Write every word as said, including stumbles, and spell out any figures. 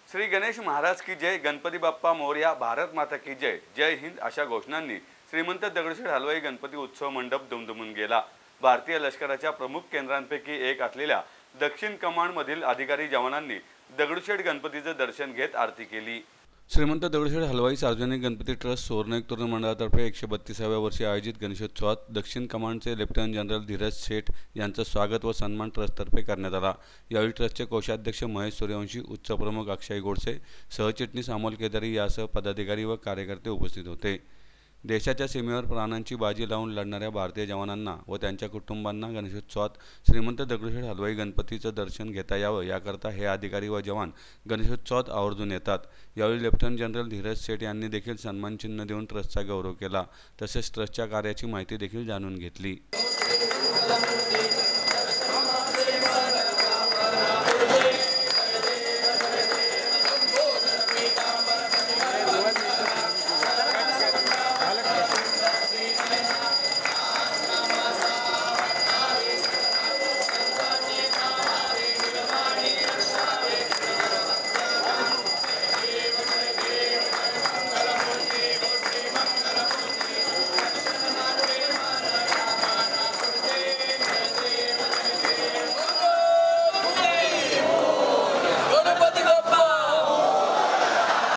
श्री गणेश महाराज की जय, गणपती बाप्पा मोरया, भारत माता की जय, जय हिंद अशा घोषणांनी श्रीमंत दगडूशेठ हलवाई गणपती उत्सव मंडप दुमदुमून गेला। भारतीय लष्कराच्या प्रमुख केंद्रांपैकी एक असलेल्या दक्षिण कमांडमधील अधिकारी जवानांनी दगडूशेठ गणपतीचं दर्शन घेत आरती केली। श्रीमंत दगडूशेठ हलवाई सार्वजनिक गणपती ट्रस्ट सुवर्णयुग तरुण मंडळातर्फे एकशे बत्तीसाव्या वर्षी आयोजित गणेशोत्सवात दक्षिण कमांडचे लेफ्टनंट जनरल धीरज शेठ यांचं स्वागत व सन्मान ट्रस्टतर्फे करण्यात आला। यावेळी ट्रस्टचे कोषाध्यक्ष महेश सूर्यवंशी, उत्सवप्रमुख अक्षय गोडसे, सहचिटणीस अमोल केदारी यासह पदाधिकारी व कार्यकर्ते उपस्थित होते। देशाच्या सीमेवर प्राणांची बाजी लावून लढणाऱ्या भारतीय जवानांना व त्यांच्या कुटुंबांना गणेशोत्सवात श्रीमंत दगडूशेठ हलवाई गणपतीचं दर्शन घेता यावं याकरता हे अधिकारी व जवान गणेशोत्सवात आवर्जून येतात। यावेळी लेफ्टनंट जनरल धीरज शेठ यांनी देखील सन्मानचिन्ह देऊन ट्रस्टचा गौरव केला, तसेच ट्रस्टच्या कार्याची माहिती देखील जाणून घेतली।